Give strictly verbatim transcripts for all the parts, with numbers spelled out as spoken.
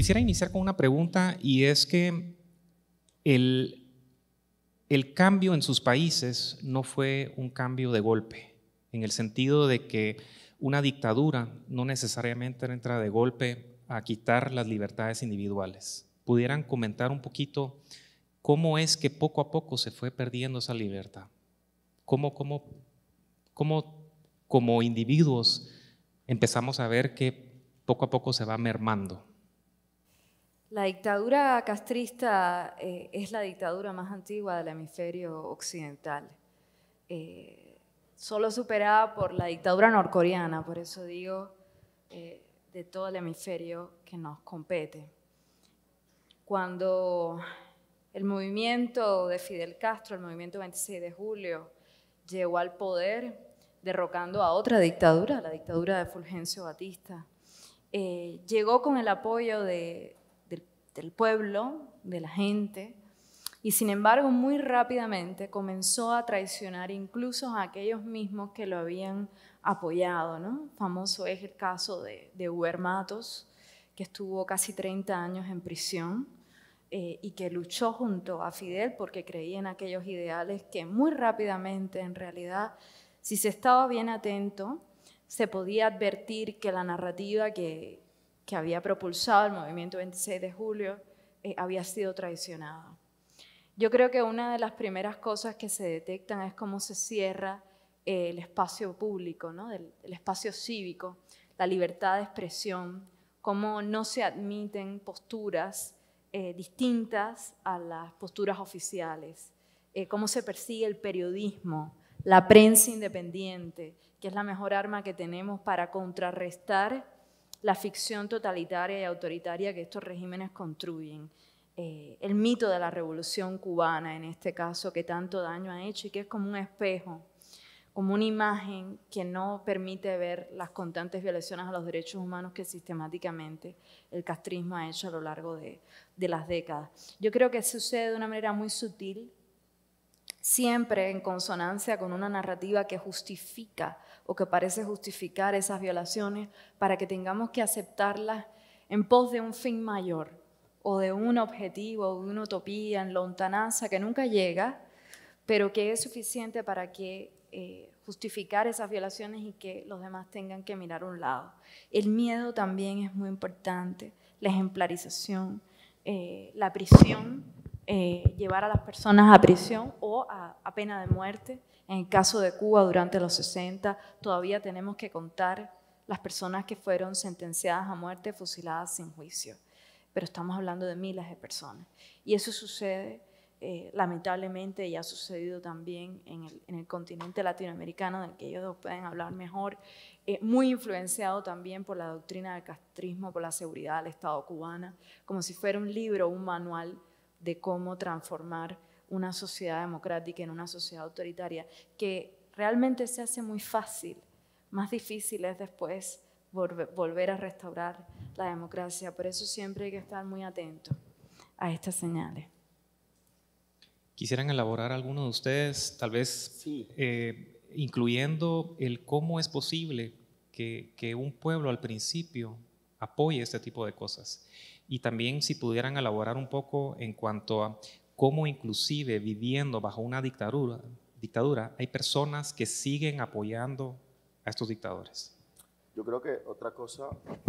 quisiera iniciar con una pregunta, y es que el, el cambio en sus países no fue un cambio de golpe, en el sentido de que una dictadura no necesariamente entra de golpe a quitar las libertades individuales. ¿Pudieran comentar un poquito cómo es que poco a poco se fue perdiendo esa libertad? ¿Cómo, cómo, cómo como individuos empezamos a ver que poco a poco se va mermando? La dictadura castrista eh, es la dictadura más antigua del hemisferio occidental, eh, solo superada por la dictadura norcoreana, por eso digo, eh, de todo el hemisferio que nos compete. Cuando el movimiento de Fidel Castro, el movimiento veintiséis de julio, llegó al poder, derrocando a otra dictadura, la dictadura de Fulgencio Batista, eh, llegó con el apoyo de del pueblo, de la gente, y sin embargo muy rápidamente comenzó a traicionar incluso a aquellos mismos que lo habían apoyado, ¿no? Famoso es el caso de, de Huber Matos, que estuvo casi treinta años en prisión eh, y que luchó junto a Fidel porque creía en aquellos ideales que muy rápidamente, en realidad, si se estaba bien atento, se podía advertir que la narrativa que que había propulsado el movimiento veintiséis de julio, eh, había sido traicionada. Yo creo que una de las primeras cosas que se detectan es cómo se cierra eh, el espacio público, ¿no? el, el espacio cívico, la libertad de expresión, cómo no se admiten posturas eh, distintas a las posturas oficiales, eh, cómo se persigue el periodismo, la prensa independiente, que es la mejor arma que tenemos para contrarrestar la ficción totalitaria y autoritaria que estos regímenes construyen. Eh, el mito de la revolución cubana, en este caso, que tanto daño ha hecho y que es como un espejo, como una imagen que no permite ver las constantes violaciones a los derechos humanos que sistemáticamente el castrismo ha hecho a lo largo de, de las décadas. Yo creo que sucede de una manera muy sutil, siempre en consonancia con una narrativa que justifica o que parece justificar esas violaciones para que tengamos que aceptarlas en pos de un fin mayor o de un objetivo o de una utopía en lontananza que nunca llega, pero que es suficiente para que eh, justificar esas violaciones y que los demás tengan que mirar a un lado. El miedo también es muy importante, la ejemplarización, eh, la prisión, Eh, llevar a las personas a prisión o a, a pena de muerte. En el caso de Cuba, durante los sesenta, todavía tenemos que contar las personas que fueron sentenciadas a muerte, fusiladas sin juicio. Pero estamos hablando de miles de personas. Y eso sucede, eh, lamentablemente, y ha sucedido también en el, en el continente latinoamericano, del que ellos pueden hablar mejor, eh, muy influenciado también por la doctrina del castrismo, por la seguridad del Estado cubana, como si fuera un libro, un manual de cómo transformar una sociedad democrática en una sociedad autoritaria, que realmente se hace muy fácil. Más difícil es después volver a restaurar la democracia. Por eso siempre hay que estar muy atentos a estas señales. ¿Quisieran elaborar alguno de ustedes, tal vez sí. eh, incluyendo el cómo es posible que, que un pueblo al principio apoye este tipo de cosas? Y también si pudieran elaborar un poco en cuanto a cómo inclusive viviendo bajo una dictadura, dictadura hay personas que siguen apoyando a estos dictadores. Yo creo que otra cosa,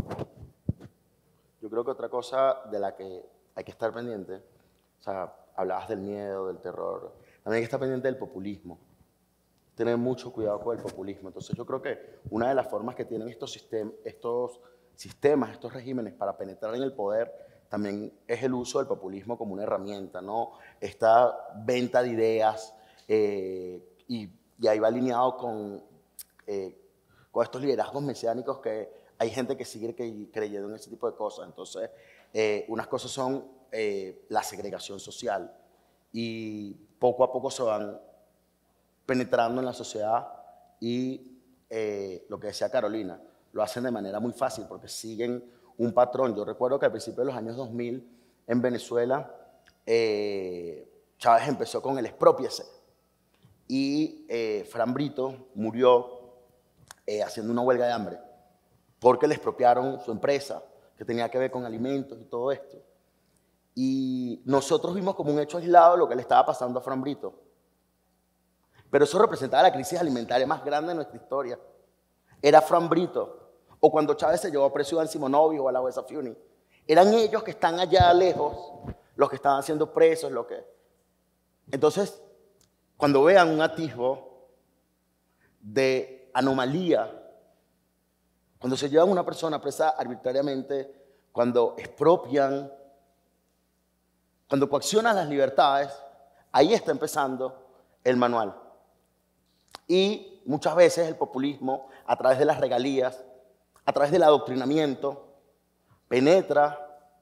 yo creo que otra cosa de la que hay que estar pendiente, o sea, hablabas del miedo, del terror, también hay que estar pendiente del populismo. Tener mucho cuidado con el populismo. Entonces yo creo que una de las formas que tienen estos sistemas, estos sistemas, estos regímenes para penetrar en el poder, también es el uso del populismo como una herramienta, ¿no? Esta venta de ideas, eh, y, y ahí va alineado con, eh, con estos liderazgos mesiánicos que hay gente que sigue creyendo en ese tipo de cosas. Entonces, eh, unas cosas son eh, la segregación social y poco a poco se van penetrando en la sociedad y eh, lo que decía Carolina, lo hacen de manera muy fácil porque siguen un patrón. Yo recuerdo que al principio de los años dos mil en Venezuela, eh, Chávez empezó con el expropiese y eh, Fran Brito murió eh, haciendo una huelga de hambre porque le expropiaron su empresa que tenía que ver con alimentos y todo esto. Y nosotros vimos como un hecho aislado lo que le estaba pasando a Fran Brito. Pero eso representaba la crisis alimentaria más grande de nuestra historia. Era Fran Brito, o cuando Chávez se llevó preso a Iván Simonovic o a la Wesa Fiuni. Eran ellos que están allá lejos, los que estaban siendo presos, lo que... Entonces, cuando vean un atisbo de anomalía, cuando se llevan a una persona presa arbitrariamente, cuando expropian, cuando coaccionan las libertades, ahí está empezando el manual. Y muchas veces el populismo, a través de las regalías, a través del adoctrinamiento, penetra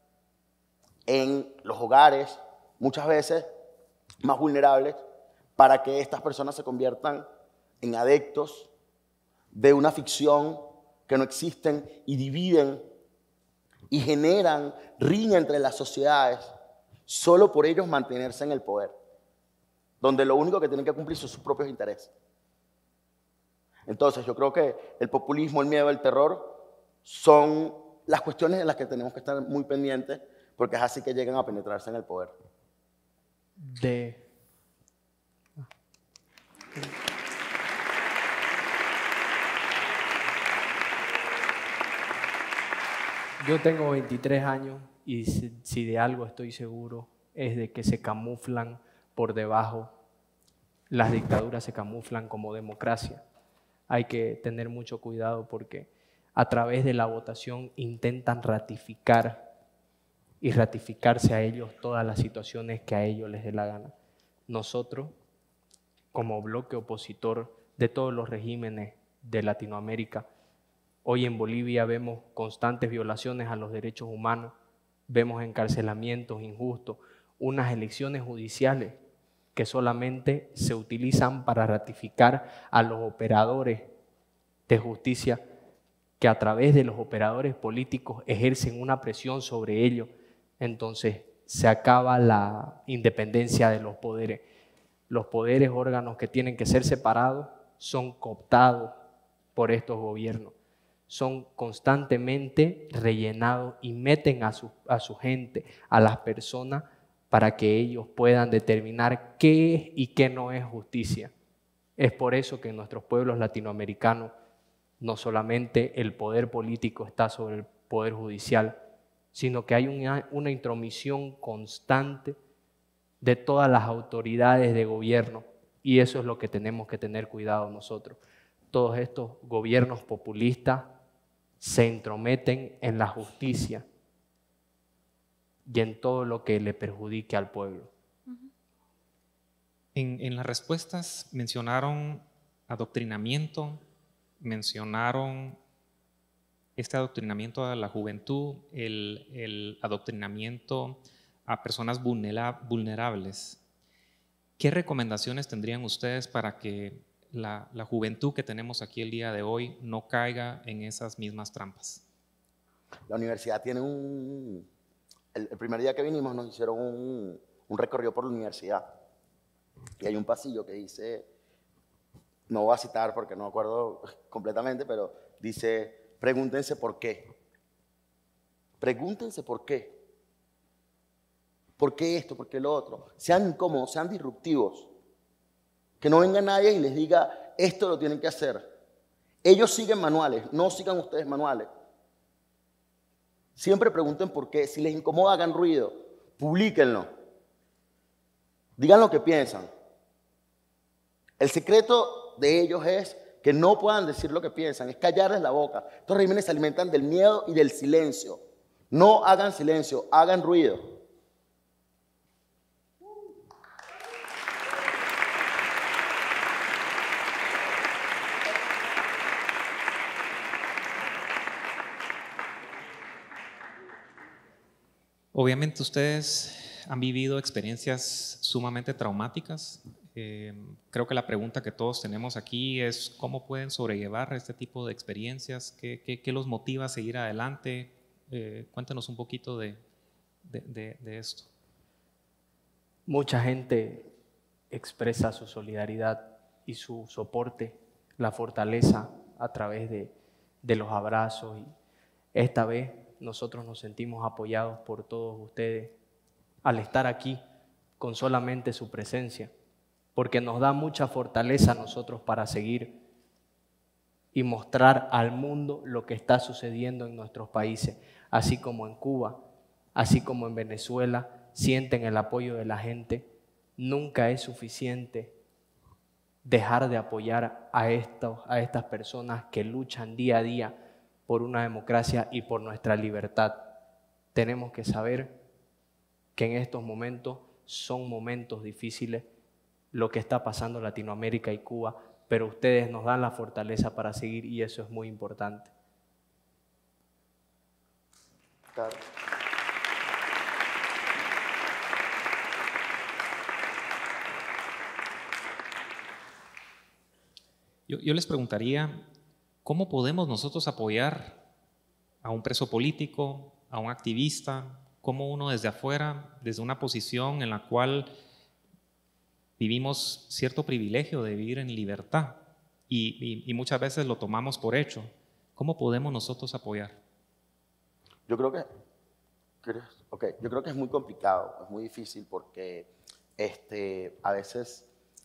en los hogares, muchas veces más vulnerables, para que estas personas se conviertan en adeptos de una ficción que no existen y dividen y generan riña entre las sociedades solo por ellos mantenerse en el poder, donde lo único que tienen que cumplir son sus propios intereses. Entonces yo creo que el populismo, el miedo, el terror son las cuestiones en las que tenemos que estar muy pendientes, porque es así que llegan a penetrarse en el poder. De... Yo tengo veintitrés años y si, si de algo estoy seguro es de que se camuflan por debajo, las dictaduras se camuflan como democracia. Hay que tener mucho cuidado porque a través de la votación intentan ratificar y ratificarse a ellos todas las situaciones que a ellos les dé la gana. Nosotros, como bloque opositor de todos los regímenes de Latinoamérica, hoy en Bolivia vemos constantes violaciones a los derechos humanos, vemos encarcelamientos injustos, unas elecciones judiciales que solamente se utilizan para ratificar a los operadores de justicia que a través de los operadores políticos ejercen una presión sobre ellos. Entonces se acaba la independencia de los poderes. Los poderes, órganos que tienen que ser separados, son cooptados por estos gobiernos. Son constantemente rellenados y meten a su, a su gente, a las personas, para que ellos puedan determinar qué es y qué no es justicia. Es por eso que en nuestros pueblos latinoamericanos no solamente el poder político está sobre el poder judicial, sino que hay una, una intromisión constante de todas las autoridades de gobierno, y eso es lo que tenemos que tener cuidado nosotros. Todos estos gobiernos populistas se entrometen en la justicia y en todo lo que le perjudique al pueblo. En, en las respuestas mencionaron adoctrinamiento, mencionaron este adoctrinamiento a la juventud, el, el adoctrinamiento a personas vulnera, vulnerables. ¿Qué recomendaciones tendrían ustedes para que la, la juventud que tenemos aquí el día de hoy no caiga en esas mismas trampas? La universidad tiene un... El, el primer día que vinimos nos hicieron un, un recorrido por la universidad. Y hay un pasillo que dice, no voy a citar porque no me acuerdo completamente, pero dice, pregúntense por qué. Pregúntense por qué. ¿Por qué esto? ¿Por qué lo otro? Sean incómodos, sean disruptivos. Que no venga nadie y les diga, esto lo tienen que hacer. Ellos siguen manuales, no sigan ustedes manuales. Siempre pregunten por qué. Si les incomoda, hagan ruido. Publíquenlo. Digan lo que piensan. El secreto de ellos es que no puedan decir lo que piensan, es callarles la boca. Estos regímenes se alimentan del miedo y del silencio. No hagan silencio, hagan ruido. Obviamente ustedes han vivido experiencias sumamente traumáticas. Eh, creo que la pregunta que todos tenemos aquí es cómo pueden sobrellevar este tipo de experiencias, qué, qué, qué los motiva a seguir adelante. Eh, cuéntenos un poquito de, de, de, de esto. Mucha gente expresa su solidaridad y su soporte, la fortaleza a través de, de los abrazos. Y esta vez nosotros nos sentimos apoyados por todos ustedes al estar aquí con solamente su presencia, porque nos da mucha fortaleza a nosotros para seguir y mostrar al mundo lo que está sucediendo en nuestros países, así como en Cuba, así como en Venezuela, sienten el apoyo de la gente. Nunca es suficiente dejar de apoyar a, estos, a estas personas que luchan día a día por una democracia y por nuestra libertad. Tenemos que saber que en estos momentos son momentos difíciles, lo que está pasando en Latinoamérica y Cuba, pero ustedes nos dan la fortaleza para seguir y eso es muy importante. Claro. Yo, yo les preguntaría, ¿cómo podemos nosotros apoyar a un preso político, a un activista? ¿Cómo uno desde afuera, desde una posición en la cual vivimos cierto privilegio de vivir en libertad y, y, y muchas veces lo tomamos por hecho, ¿cómo podemos nosotros apoyar? Yo creo que, okay, yo creo que es muy complicado, es muy difícil porque este, a veces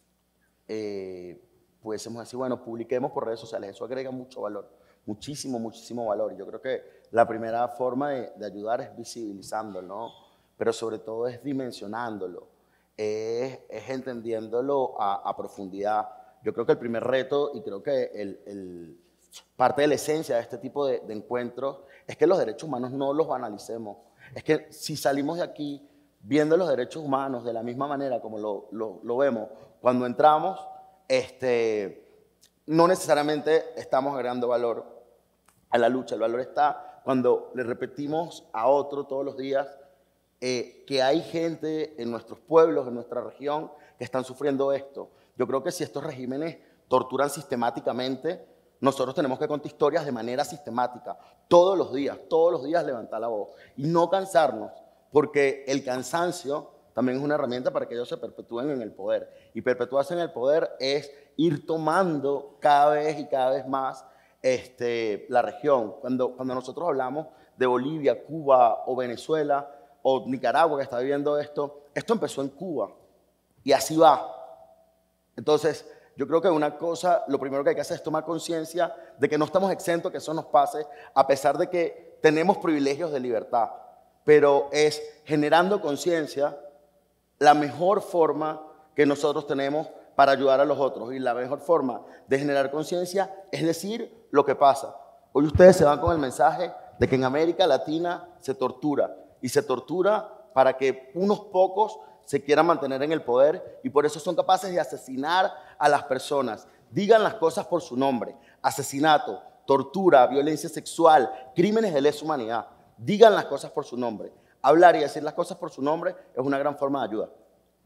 eh, pudiésemos decir, bueno, publiquemos por redes sociales, eso agrega mucho valor, muchísimo, muchísimo valor. Y yo creo que la primera forma de, de ayudar es visibilizándolo, ¿no? Pero sobre todo es dimensionándolo, es, es entendiéndolo a, a profundidad. Yo creo que el primer reto, y creo que el, el, parte de la esencia de este tipo de, de encuentros, es que los derechos humanos no los banalicemos. Es que si salimos de aquí viendo los derechos humanos de la misma manera como lo, lo, lo vemos cuando entramos, este, no necesariamente estamos agregando valor a la lucha. El valor está cuando le repetimos a otro todos los días eh, que hay gente en nuestros pueblos, en nuestra región, que están sufriendo esto. Yo creo que si estos regímenes torturan sistemáticamente, nosotros tenemos que contar historias de manera sistemática, todos los días, todos los días levantar la voz y no cansarnos, porque el cansancio también es una herramienta para que ellos se perpetúen en el poder. Y perpetuarse en el poder es ir tomando cada vez y cada vez más este, la región. Cuando, cuando nosotros hablamos de Bolivia, Cuba o Venezuela o Nicaragua que está viviendo esto, esto empezó en Cuba y así va. Entonces, yo creo que una cosa, lo primero que hay que hacer es tomar conciencia de que no estamos exentos que eso nos pase, a pesar de que tenemos privilegios de libertad, pero es generando conciencia la mejor forma que nosotros tenemos para ayudar a los otros. Y la mejor forma de generar conciencia es decir lo que pasa. Hoy ustedes se van con el mensaje de que en América Latina se tortura, y se tortura para que unos pocos se quieran mantener en el poder y por eso son capaces de asesinar a las personas. Digan las cosas por su nombre: asesinato, tortura, violencia sexual, crímenes de lesa humanidad. Digan las cosas por su nombre. Hablar y decir las cosas por su nombre es una gran forma de ayuda.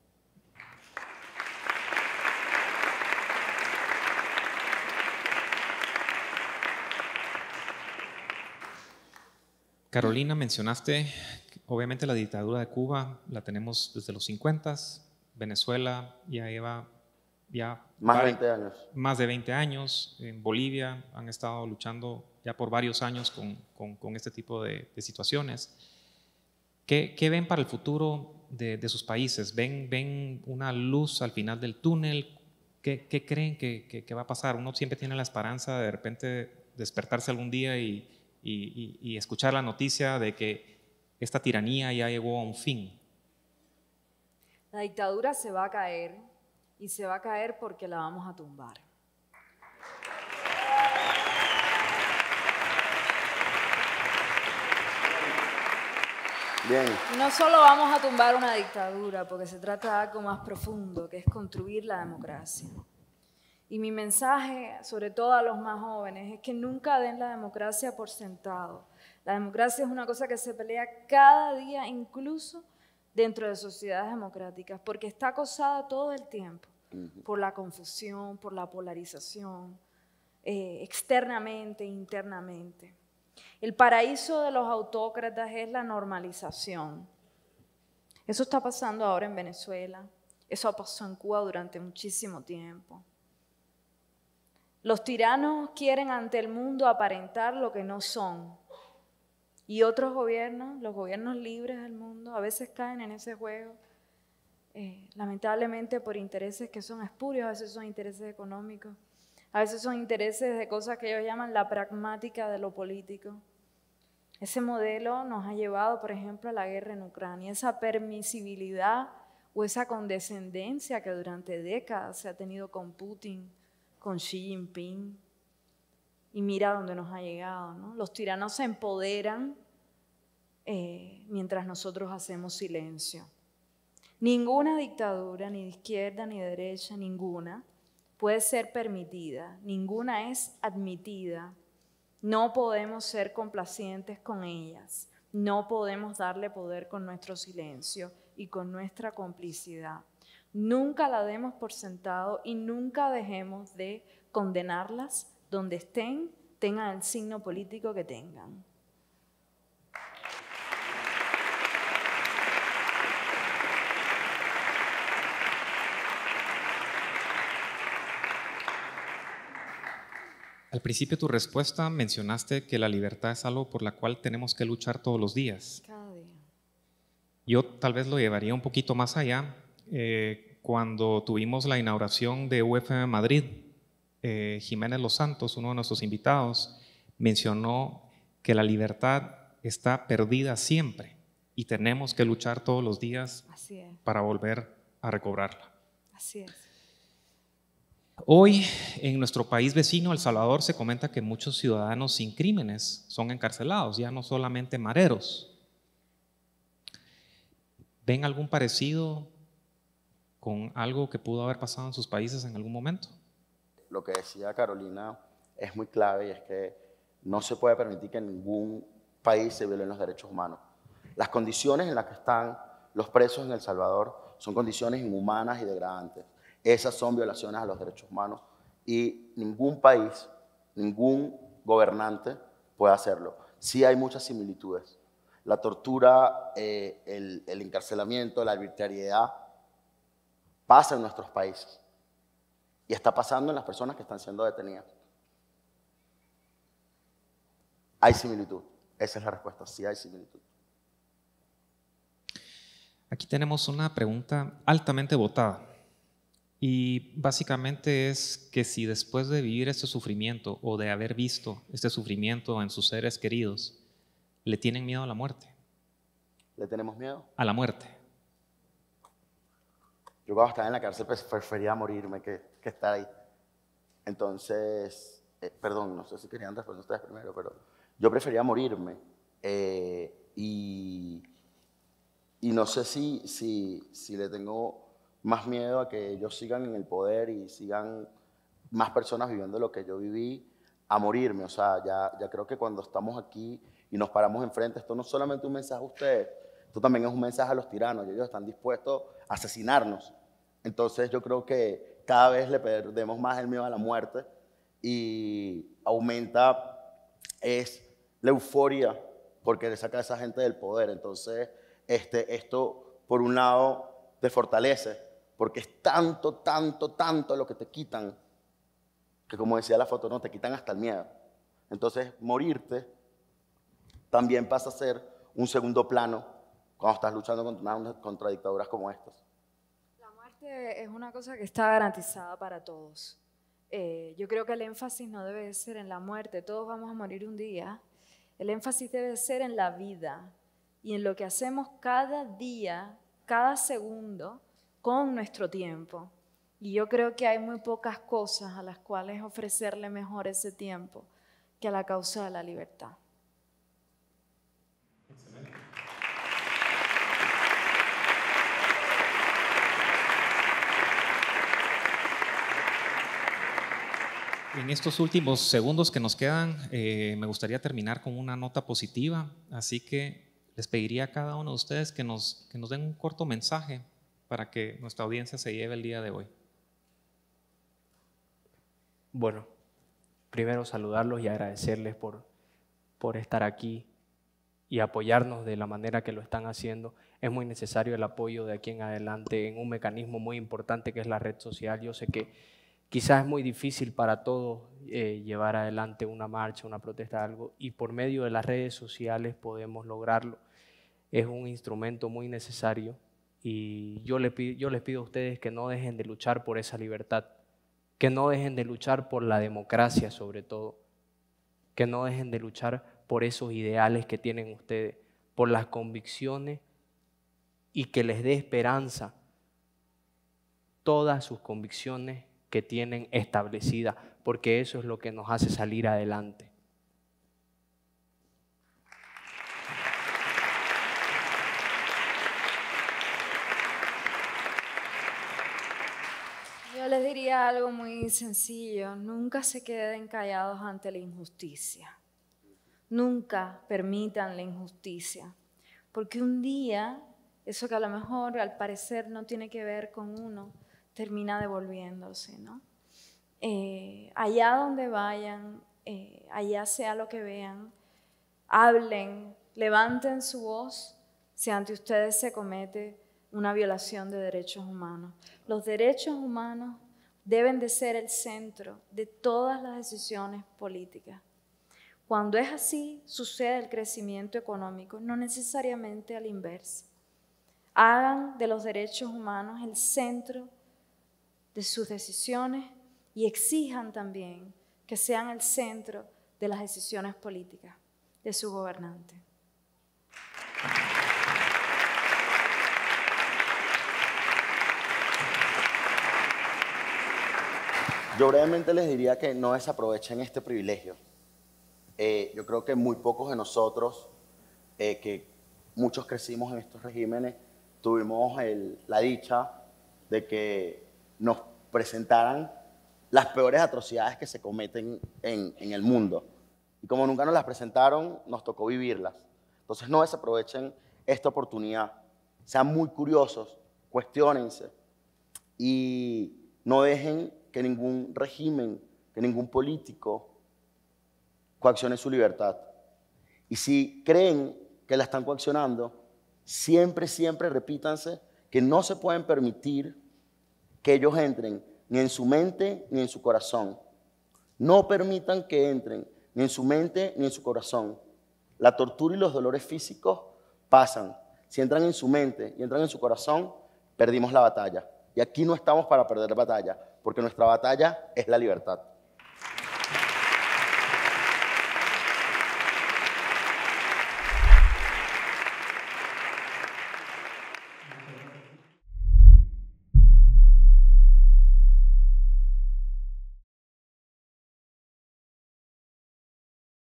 Carolina, mencionaste, obviamente la dictadura de Cuba la tenemos desde los cincuenta, Venezuela ya lleva ya más de veinte años. Más de veinte años, en Bolivia han estado luchando ya por varios años con, con, con este tipo de, de situaciones. ¿Qué, ¿Qué ven para el futuro de, de sus países? ¿Ven, ¿Ven una luz al final del túnel? ¿Qué, qué creen que, que, que va a pasar? Uno siempre tiene la esperanza de de repente despertarse algún día y Y, y, y escuchar la noticia de que esta tiranía ya llegó a un fin. La dictadura se va a caer y se va a caer porque la vamos a tumbar. Bien. Y no solo vamos a tumbar una dictadura, porque se trata de algo más profundo, que es construir la democracia. Y mi mensaje, sobre todo a los más jóvenes, es que nunca den la democracia por sentado. La democracia es una cosa que se pelea cada día, incluso dentro de sociedades democráticas, porque está acosada todo el tiempo por la confusión, por la polarización, eh, externamente e internamente. El paraíso de los autócratas es la normalización. Eso está pasando ahora en Venezuela, eso pasó en Cuba durante muchísimo tiempo. Los tiranos quieren ante el mundo aparentar lo que no son Y otros gobiernos, los gobiernos libres del mundo, a veces caen en ese juego, eh, lamentablemente por intereses que son espurios, a veces son intereses económicos, a veces son intereses de cosas que ellos llaman la pragmática de lo político. Ese modelo nos ha llevado, por ejemplo, a la guerra en Ucrania, esa permisibilidad o esa condescendencia que durante décadas se ha tenido con Putin, con Xi Jinping. Y mira dónde nos ha llegado, ¿no? Los tiranos se empoderan eh, mientras nosotros hacemos silencio. Ninguna dictadura, ni de izquierda ni de derecha, ninguna, puede ser permitida, ninguna es admitida. No podemos ser complacientes con ellas, no podemos darle poder con nuestro silencio y con nuestra complicidad. Nunca la demos por sentado y nunca dejemos de condenarlas donde estén, tengan el signo político que tengan. Al principio de tu respuesta mencionaste que la libertad es algo por la cual tenemos que luchar todos los días. Cada día. Yo tal vez lo llevaría un poquito más allá. Eh, cuando tuvimos la inauguración de U F M Madrid, eh, Jiménez Los Santos, uno de nuestros invitados, mencionó que la libertad está perdida siempre y tenemos que luchar todos los días Así es. para volver a recobrarla. Así es. Hoy, en nuestro país vecino, El Salvador, se comenta que muchos ciudadanos sin crímenes son encarcelados, ya no solamente mareros. ¿Ven algún parecido con algo que pudo haber pasado en sus países en algún momento? Lo que decía Carolina es muy clave y es que no se puede permitir que en ningún país se violen los derechos humanos. Las condiciones en las que están los presos en El Salvador son condiciones inhumanas y degradantes. Esas son violaciones a los derechos humanos y ningún país, ningún gobernante puede hacerlo. Sí hay muchas similitudes. La tortura, eh, el, el encarcelamiento, la arbitrariedad pasa en nuestros países y está pasando en las personas que están siendo detenidas. Hay similitud. Esa es la respuesta. Sí hay similitud. Aquí tenemos una pregunta altamente votada. Y básicamente es que si después de vivir este sufrimiento o de haber visto este sufrimiento en sus seres queridos, le tienen miedo a la muerte. ¿Le tenemos miedo? A la muerte. Yo cuando estaba en la cárcel pues, prefería morirme que, que estar ahí. Entonces, eh, perdón, no sé si querían responder ustedes primero, pero yo prefería morirme. Eh, y, y no sé si, si, si le tengo más miedo a que ellos sigan en el poder y sigan más personas viviendo lo que yo viví, a morirme. O sea, ya, ya creo que cuando estamos aquí y nos paramos enfrente, esto no es solamente un mensaje a ustedes, esto también es un mensaje a los tiranos, y ellos están dispuestos a asesinarnos. Entonces yo creo que cada vez le perdemos más el miedo a la muerte y aumenta es la euforia porque le saca a esa gente del poder. Entonces este, esto, por un lado, te fortalece, porque es tanto, tanto, tanto lo que te quitan, que como decía la foto, no, te quitan hasta el miedo. Entonces, morirte también pasa a ser un segundo plano cuando estás luchando contra, contra dictaduras como estas. La muerte es una cosa que está garantizada para todos. Eh, yo creo que el énfasis no debe ser en la muerte, todos vamos a morir un día. El énfasis debe ser en la vida y en lo que hacemos cada día, cada segundo, con nuestro tiempo. Y yo creo que hay muy pocas cosas a las cuales ofrecerle mejor ese tiempo que a la causa de la libertad. Excelente. En estos últimos segundos que nos quedan, eh, me gustaría terminar con una nota positiva, así que les pediría a cada uno de ustedes que nos, que nos den un corto mensaje para que nuestra audiencia se lleve el día de hoy. Bueno, primero saludarlos y agradecerles por, por estar aquí y apoyarnos de la manera que lo están haciendo. Es muy necesario el apoyo de aquí en adelante en un mecanismo muy importante que es la red social. Yo sé que, Quizás es muy difícil para todos eh, llevar adelante una marcha, una protesta, algo, y por medio de las redes sociales podemos lograrlo. Es un instrumento muy necesario y yo, le pido, yo les pido a ustedes que no dejen de luchar por esa libertad, que no dejen de luchar por la democracia sobre todo, que no dejen de luchar por esos ideales que tienen ustedes, por las convicciones y que les dé esperanza todas sus convicciones que tienen establecidas, porque eso es lo que nos hace salir adelante. Yo les diría algo muy sencillo: nunca se queden callados ante la injusticia. Nunca permitan la injusticia, porque un día eso que a lo mejor al parecer no tiene que ver con uno, termina devolviéndose, ¿no? Eh, allá donde vayan, eh, allá sea lo que vean, hablen, levanten su voz si ante ustedes se comete una violación de derechos humanos. Los derechos humanos deben de ser el centro de todas las decisiones políticas. Cuando es así, sucede el crecimiento económico, no necesariamente a la inversa. Hagan de los derechos humanos el centro de sus decisiones y exijan también que sean el centro de las decisiones políticas de su gobernante. Yo brevemente les diría que no desaprovechen este privilegio. Eh, yo creo que muy pocos de nosotros, eh, que muchos crecimos en estos regímenes, tuvimos el, la dicha de que nos presentaran las peores atrocidades que se cometen en, en el mundo. Y como nunca nos las presentaron, nos tocó vivirlas. Entonces no desaprovechen esta oportunidad. Sean muy curiosos, cuestiónense y no dejen que ningún régimen, que ningún político coaccione su libertad. Y si creen que la están coaccionando, siempre, siempre repítanse que no se pueden permitir que ellos entren ni en su mente ni en su corazón. No permitan que entren ni en su mente ni en su corazón. La tortura y los dolores físicos pasan. Si entran en su mente y entran en su corazón, perdimos la batalla. Y aquí no estamos para perder batalla, porque nuestra batalla es la libertad.